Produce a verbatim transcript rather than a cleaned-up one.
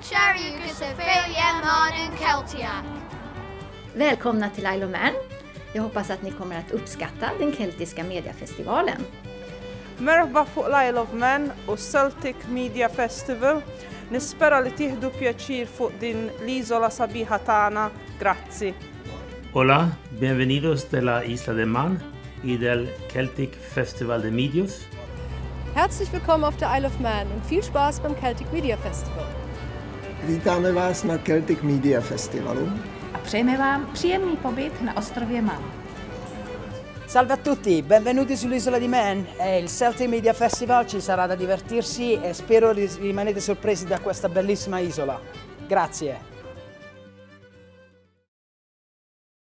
kär yrkes följa mannen Keltia. Välkomna till Isle of Man. Jag hoppas att ni kommer att uppskatta den keltiska mediafestivalen. Merhaba fuq l-Isle of Man u Celtic Media Festival. Nispera li tieħdu pjaċir fuq din l-iżola sabiħa tagħna. Grazzi. Hola, bienvenidos de la Isla de Man y del Celtic Festival de Medios. Herzlich willkommen auf der Isle of Man und viel Spaß beim Celtic Media Festival. Vítáme vás na Celtic Media Festivalu. A přejeme vám příjemný pobyt na ostrově Man. Salve a tutti, benvenuti sull'isola di Man. È il Celtic Media Festival, ci sarà da divertirsi e spero rimanete sorpresi da questa bellissima isola. Grazie.